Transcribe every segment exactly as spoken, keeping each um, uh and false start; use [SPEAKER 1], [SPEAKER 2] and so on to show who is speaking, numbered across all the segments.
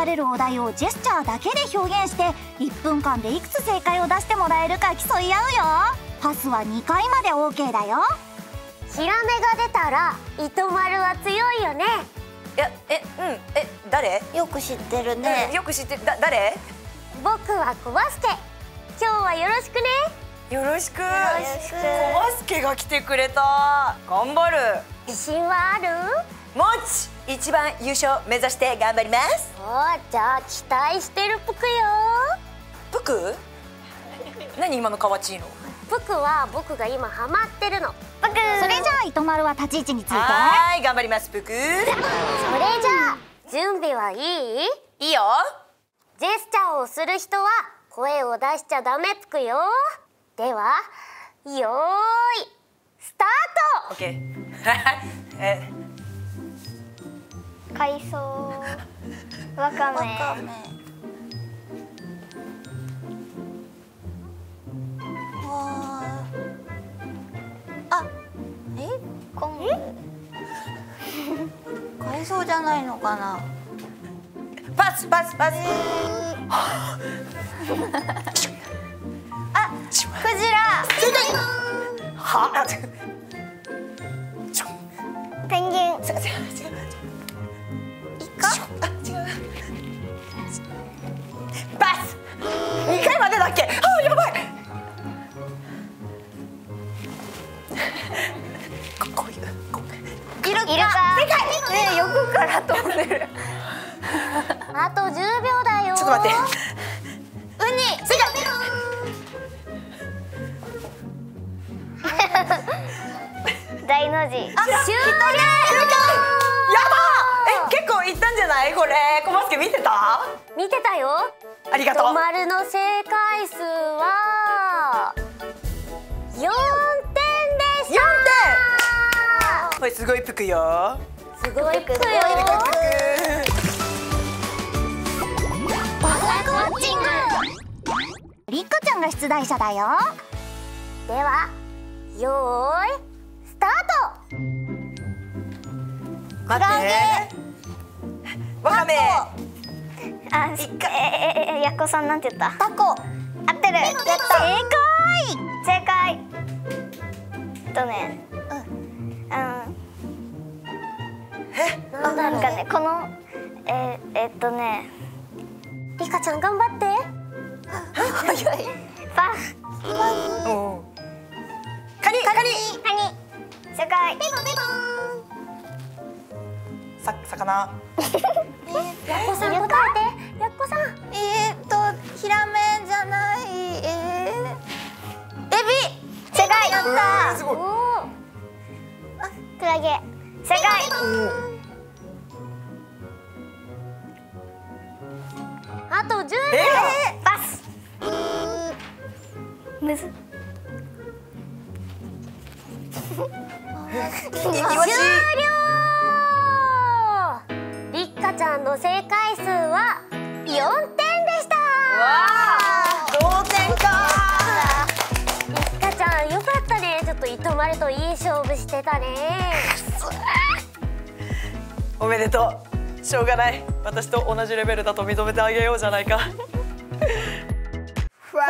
[SPEAKER 1] れるお題をジェスチャーだけで表現していっぷんかんでいくつ正解を出してもらえるか競い合うよ。パスはにかいまで オーケー だよ。
[SPEAKER 2] ヒラメが出たら糸丸は強いよね。
[SPEAKER 3] いや、え、うん、え、誰？
[SPEAKER 1] よく知ってるね、
[SPEAKER 3] うん、よく知ってる。だ、誰？
[SPEAKER 2] 僕は小バスケ。今日はよろしくね。
[SPEAKER 3] よろしく。
[SPEAKER 2] よろしく。
[SPEAKER 3] 小バスケが来てくれた。頑張る。
[SPEAKER 2] 自信はある？
[SPEAKER 3] もち一番優勝目指して頑張ります。
[SPEAKER 2] おー、じゃあ期待してるぷくよ。
[SPEAKER 3] ぷく？何今のカワチーノ？
[SPEAKER 2] ぷくは僕が今ハマってるの。ぷく。
[SPEAKER 1] それじゃあ糸丸は立ち位置について。
[SPEAKER 3] はーい、頑張りますぷく。
[SPEAKER 2] それじゃあ準備はいい？
[SPEAKER 3] いいよ。
[SPEAKER 2] ジェスチャーをする人は声を出しちゃダメぷくよ。ではよーいスタート。
[SPEAKER 3] オッケー。え、
[SPEAKER 2] 海藻わかめ。
[SPEAKER 1] あ、え、昆布。海藻じゃないのかな。
[SPEAKER 3] パスパスパス。
[SPEAKER 1] あ、クジラ。
[SPEAKER 3] は、
[SPEAKER 2] ペンギン。
[SPEAKER 3] 違う違う違う。
[SPEAKER 1] イカ。
[SPEAKER 3] あ、違う。パス。二回までだっけ？あ、やばい。こ、こういう。こう
[SPEAKER 1] イルカ。
[SPEAKER 2] イルカ。
[SPEAKER 1] 正解。ね、横から飛んでる。
[SPEAKER 2] あとじゅうびょうだよ。
[SPEAKER 3] ちょっと待って。
[SPEAKER 1] ウニ。正解。
[SPEAKER 2] 大の字。あ、終了。
[SPEAKER 3] やば。え、結構いったんじゃない？これ、小バスケ見てた？
[SPEAKER 2] 見てたよ。
[SPEAKER 3] ありがとう。
[SPEAKER 2] 糸丸の正解数はよんてんでした。
[SPEAKER 3] よんてん。これすごいぷくよ。
[SPEAKER 2] すごいぷくよ。
[SPEAKER 1] バズウォッチング。リカちゃんが出題者だよ。
[SPEAKER 2] ではよーいスタート。
[SPEAKER 3] 待って。わかめ。
[SPEAKER 2] あ、ええ、やっこさんなんて言った？
[SPEAKER 1] タコ。
[SPEAKER 2] 合ってる。やった。正解。えっとね、うん、なんだろうね、このええっとね、リカちゃん頑張って。
[SPEAKER 3] 早い。
[SPEAKER 2] パス。
[SPEAKER 3] カニカニ。
[SPEAKER 2] カニ。正解。
[SPEAKER 3] さ魚。
[SPEAKER 2] やっこさん答えて。やっこさん。
[SPEAKER 1] えーっと、ヒラメじゃない。えー、エビ。
[SPEAKER 2] 正解。
[SPEAKER 1] やった。
[SPEAKER 3] すごい。
[SPEAKER 2] クラゲ。正解。あとじゅうびょう。パス。むず。終了。りっかちゃんの正解数はよんてんでした。
[SPEAKER 3] わあ、同点か。
[SPEAKER 2] りっかちゃんよかったね。ちょっと糸丸といい勝負してたね。
[SPEAKER 3] おめでとう。しょうがない。私と同じレベルだと認めてあげようじゃないか。ファイブエ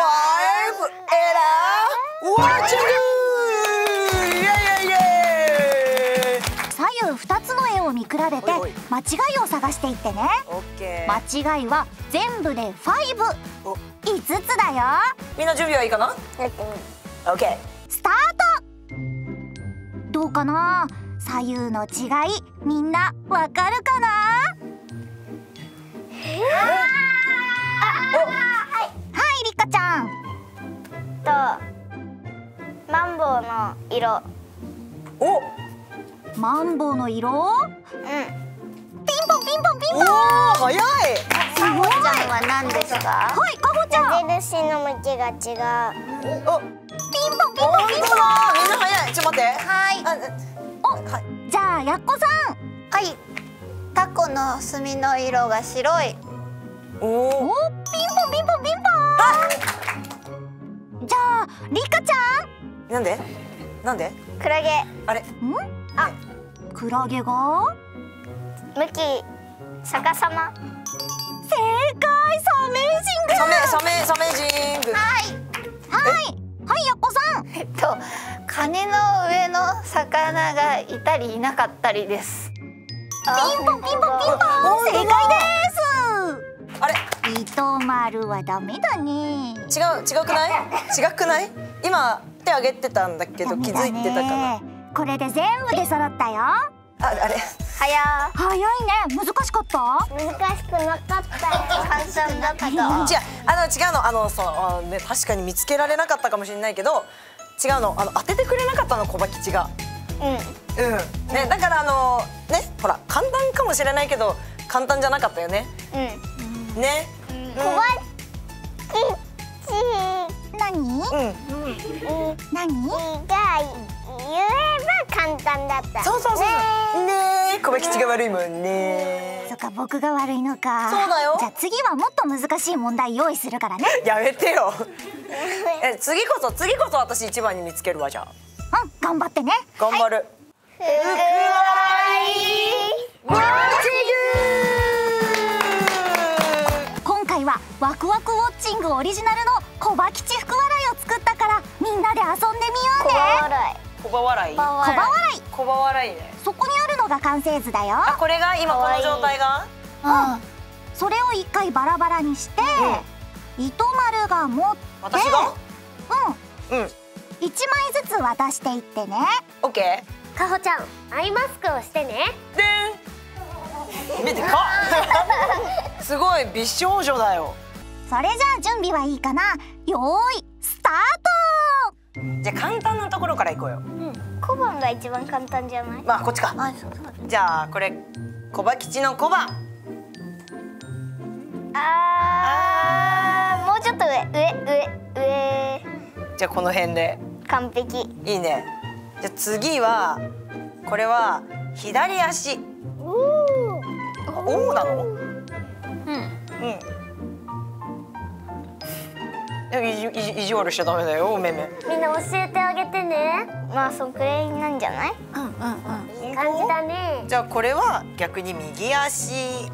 [SPEAKER 3] ラーウォッチング。イエイイエイイエイ。
[SPEAKER 1] 左右ふたつの絵を見比べて
[SPEAKER 3] おいおい
[SPEAKER 1] 間違いを探していってね。
[SPEAKER 3] オッケー。
[SPEAKER 1] 間違いは全部でファイブ。
[SPEAKER 3] お、
[SPEAKER 1] いつつだよ。
[SPEAKER 3] みんな準備はいいかな？オッケー。
[SPEAKER 1] スタート。どうかな。左右の違い、みんなわかるかな。はい、りかちゃん。
[SPEAKER 2] とマンボウの色。
[SPEAKER 3] お、
[SPEAKER 1] マンボウの色。
[SPEAKER 2] うん。
[SPEAKER 1] ピンポンピンポンピンポン。
[SPEAKER 3] おお、早い。
[SPEAKER 1] かほちゃんは何ですか。はい、かほちゃん。
[SPEAKER 2] 矢印の向きが違う。
[SPEAKER 3] お、
[SPEAKER 1] ピンポンピンポンピンポン。
[SPEAKER 3] みんな早い。ちょっと待って。
[SPEAKER 1] はい。
[SPEAKER 3] お、はい。
[SPEAKER 1] じゃあやっこさん。
[SPEAKER 4] はい、タコの墨の色が白い。
[SPEAKER 3] お
[SPEAKER 1] お、
[SPEAKER 3] お。
[SPEAKER 1] ピンポンピンポンピンポン。じゃありかちゃ
[SPEAKER 3] なんで？なんで？
[SPEAKER 2] クラゲ。
[SPEAKER 3] あれ？
[SPEAKER 1] ん。あ、クラゲが。
[SPEAKER 2] 向き逆さま。
[SPEAKER 1] 正いサメージング。
[SPEAKER 3] サメサメサメジング。
[SPEAKER 4] はい
[SPEAKER 1] はいはいやっこさん。
[SPEAKER 4] えっとカニの上の魚がいたりいなかったりです。
[SPEAKER 1] ピンポンピンポンピンポン、正解です。
[SPEAKER 3] あれ
[SPEAKER 1] 糸丸はダメだね。
[SPEAKER 3] 違う違くない違くない？今手挙げてたんだけど気づいてたかな。
[SPEAKER 1] これで全部で揃ったよ。
[SPEAKER 3] ああれ
[SPEAKER 4] 早
[SPEAKER 1] 早いね。難しかった？
[SPEAKER 2] 難しくなかったよ。
[SPEAKER 4] 簡単だったと。
[SPEAKER 3] 違うあの違うのあのそうあのね確かに見つけられなかったかもしれないけど違うのあの当ててくれなかったの小バ吉が。
[SPEAKER 4] うん
[SPEAKER 3] うんねだからあのねほら簡単かもしれないけど簡単じゃなかったよね。
[SPEAKER 4] うん
[SPEAKER 3] ね。
[SPEAKER 2] 小バ
[SPEAKER 1] 何？
[SPEAKER 3] うん。
[SPEAKER 1] 何？
[SPEAKER 2] が言えば簡単だった。
[SPEAKER 3] そうそうそうそう。ねえ小バ吉が悪いもんね。
[SPEAKER 1] そっか僕が悪いのか。
[SPEAKER 3] そうだよ
[SPEAKER 1] じゃあ次はもっと難しい問題用意するからね。
[SPEAKER 3] やめてよ。え次こそ次こそ私一番に見つけるわじゃあ。
[SPEAKER 1] うん頑張ってね。
[SPEAKER 3] 頑張る。
[SPEAKER 2] 福笑い。
[SPEAKER 3] ウォッ
[SPEAKER 1] 今回はワクワクウォッチングオリジナルの小バ吉福笑いを作ったからみんなで遊んでみようね。
[SPEAKER 2] 笑い。
[SPEAKER 3] 小バ笑い。
[SPEAKER 1] 小バ笑い。
[SPEAKER 3] 小バ笑いね。
[SPEAKER 1] そこにあるのが完成図だよ。
[SPEAKER 3] あこれが今この状態が。
[SPEAKER 1] うん。それを一回バラバラにして、糸丸が持って、
[SPEAKER 3] 私が？
[SPEAKER 1] うん。
[SPEAKER 3] うん。
[SPEAKER 1] 一枚ずつ渡していってね。
[SPEAKER 3] オッケー。
[SPEAKER 2] かほちゃん、アイマスクをしてね。
[SPEAKER 3] でん。見てか。すごい美少女だよ。
[SPEAKER 1] それじゃあ準備はいいかな。よーいスタート。
[SPEAKER 3] じゃあ簡単なところからいこうよ。
[SPEAKER 2] 小判が一番簡単じゃない？
[SPEAKER 3] まあこっちか。
[SPEAKER 4] あそうそう
[SPEAKER 3] じゃあこれ小バ吉の小判。
[SPEAKER 2] あー、もうちょっと上、上、上、上。
[SPEAKER 3] じゃあこの辺で。
[SPEAKER 2] 完璧。
[SPEAKER 3] いいね。じゃあ次はこれは左足。
[SPEAKER 2] お
[SPEAKER 3] おおなの？
[SPEAKER 4] うん
[SPEAKER 3] うん。意地意地意地悪しちゃダメだよめめ。
[SPEAKER 2] みんな教えてあげてね。まあそんくらいなんじゃない？
[SPEAKER 4] うんうんうん
[SPEAKER 2] いい感じだね。
[SPEAKER 3] じゃあこれは逆に右足。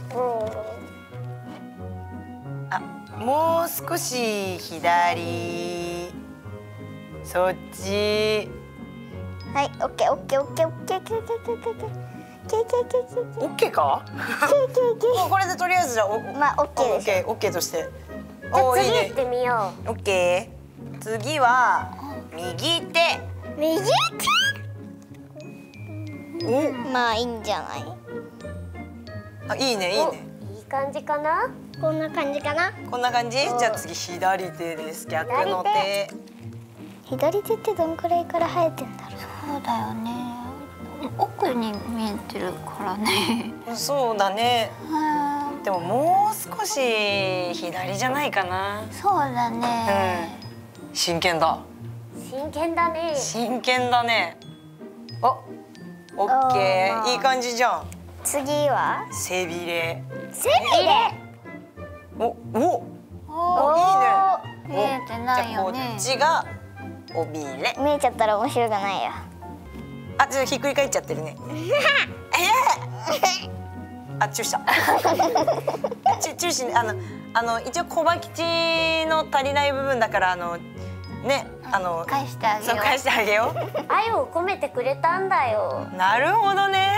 [SPEAKER 3] あもう少し左。そっち。
[SPEAKER 2] はい、オッケーオッケーオッケーオッケーオッケーオッケーオッケーオッケーオッケーオッケーオッケーオッケー。
[SPEAKER 3] もうこれでとりあえずじゃあお
[SPEAKER 2] まあオッケーでしょ。
[SPEAKER 3] オッケーオッケーとして。
[SPEAKER 2] じゃあ
[SPEAKER 3] おーいいね
[SPEAKER 2] 次行っ。てみよ
[SPEAKER 3] オッケー。次は右手。
[SPEAKER 2] う。右
[SPEAKER 3] お
[SPEAKER 2] 手。まあいいんじゃない？
[SPEAKER 3] あいいねいいね。
[SPEAKER 2] いい感じかな？こんな感じかな？
[SPEAKER 3] こんな感じ？じゃあ次左手です。逆の手。
[SPEAKER 2] 左手ってどんくらいから生えてんだろう。
[SPEAKER 4] そうだよね。奥に見えてるからね。
[SPEAKER 3] そうだね。
[SPEAKER 4] うん
[SPEAKER 3] でももう少し左じゃないかな。
[SPEAKER 4] そうだね。
[SPEAKER 3] うん。真剣だ。
[SPEAKER 2] 真剣だね。
[SPEAKER 3] 真剣だね。お、オッケ
[SPEAKER 2] あー
[SPEAKER 3] ー。いい感じじゃん。
[SPEAKER 2] 次は
[SPEAKER 3] 背びれ。
[SPEAKER 2] 背びれ。
[SPEAKER 3] お、お、
[SPEAKER 2] お
[SPEAKER 3] いいね。
[SPEAKER 4] 見えてないよね
[SPEAKER 3] じゃあこっちが尾びれ。
[SPEAKER 2] 見えちゃったら面白くないよ。
[SPEAKER 3] あ、ちょっとひっくり返っちゃってるね。えーあ、チューした。チュチューしあのあの一応小バ吉の足りない部分だからあのねあの
[SPEAKER 4] 返してあげよう。
[SPEAKER 3] そう返してあげよ
[SPEAKER 2] 愛を込めてくれたんだよ。
[SPEAKER 3] う。なるほどね。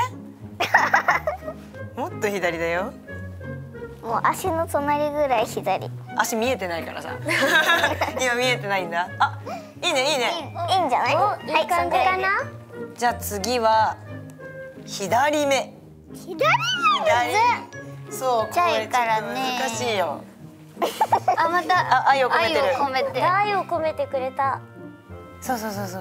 [SPEAKER 3] もっと左だよ。
[SPEAKER 2] もう足の隣ぐらい左。い
[SPEAKER 3] 足見えてないからさ。今見えてないんだ。あ、いいねいいね。
[SPEAKER 2] いんじゃない？いい感じかな？
[SPEAKER 3] じゃあ次は左目。
[SPEAKER 2] 左
[SPEAKER 3] 左。そう、
[SPEAKER 4] ちっちゃいからね
[SPEAKER 3] これちょっと難しいよ。
[SPEAKER 4] あまた
[SPEAKER 3] あ、愛を込めてる。
[SPEAKER 4] 愛を込めて。
[SPEAKER 2] 愛を込めてくれた。
[SPEAKER 3] そうそうそうそう。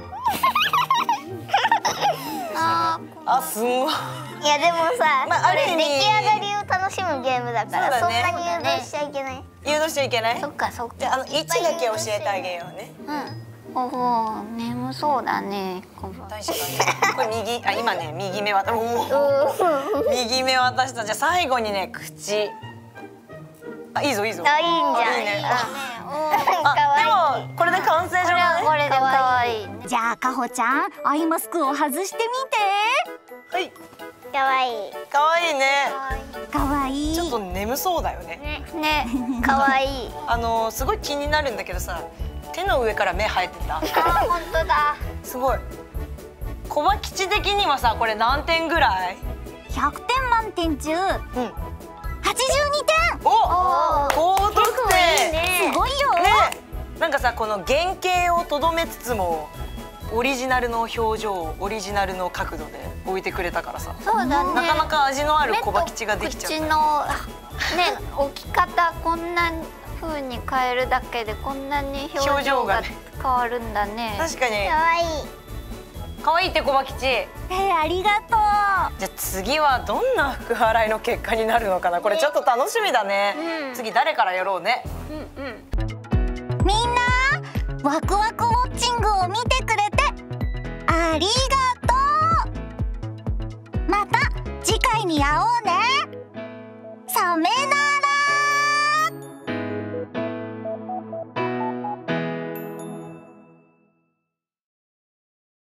[SPEAKER 4] あ
[SPEAKER 3] あ、すごい。
[SPEAKER 2] いやでもさ、
[SPEAKER 3] まあある意味
[SPEAKER 2] これ出来上がりを楽しむゲームだからそ,、
[SPEAKER 3] そうだね
[SPEAKER 2] んなに誘導しちゃいけない。
[SPEAKER 3] 誘導しちゃいけない
[SPEAKER 4] ー。そっかそっか。
[SPEAKER 3] じゃあ、あの位置だけ教えてあげようね。
[SPEAKER 4] うん。おお眠そうだね。こんばんは。
[SPEAKER 3] 確かに。これ右、あ、今ね、右目渡、おお。右目渡した。じゃあ、最後にね、口。あ、いいぞ、いいぞ。
[SPEAKER 2] あ、いいんじゃない？
[SPEAKER 3] いいね。
[SPEAKER 2] あ、
[SPEAKER 3] あ、でも、これで完成じゃない。
[SPEAKER 4] これで可愛い。
[SPEAKER 1] じゃあかほちゃんアイマスクを外してみて。
[SPEAKER 3] はい。
[SPEAKER 2] かわいい。
[SPEAKER 3] 可愛いね。
[SPEAKER 4] 可愛い。
[SPEAKER 1] かわいい。
[SPEAKER 3] ちょっと眠そうだよね。
[SPEAKER 4] ね、可愛い。
[SPEAKER 3] あのすごい気になるんだけどさ、手の上から目生えてた。
[SPEAKER 4] あ、本当だ。
[SPEAKER 3] すごい。小バ吉的にはさ、これ何点ぐらい？
[SPEAKER 1] ひゃくてん満点中、
[SPEAKER 3] うん。
[SPEAKER 1] はちじゅうにてん。
[SPEAKER 3] お、高得点。
[SPEAKER 1] すごいよ。
[SPEAKER 3] ね、なんかさ、この原型をとどめつつもオリジナルの表情、オリジナルの角度で置いてくれたからさ、
[SPEAKER 4] そうだね。
[SPEAKER 3] なかなか味のある小バ吉ができちゃった。
[SPEAKER 4] 口のね、置き方こんな風に変えるだけでこんなに表情が変わるんだね。
[SPEAKER 3] 確かに。
[SPEAKER 2] 可愛い。
[SPEAKER 3] 可愛いって小バ吉。
[SPEAKER 1] えー、ありがとう。
[SPEAKER 3] じゃあ次はどんな福払いの結果になるのかな。これちょっと楽しみだね。
[SPEAKER 4] うん、
[SPEAKER 3] 次誰からやろうね。
[SPEAKER 4] うんうん。
[SPEAKER 1] みんなワクワクウォッチングを見てくれてありがとう。また次回に会おうね。サメな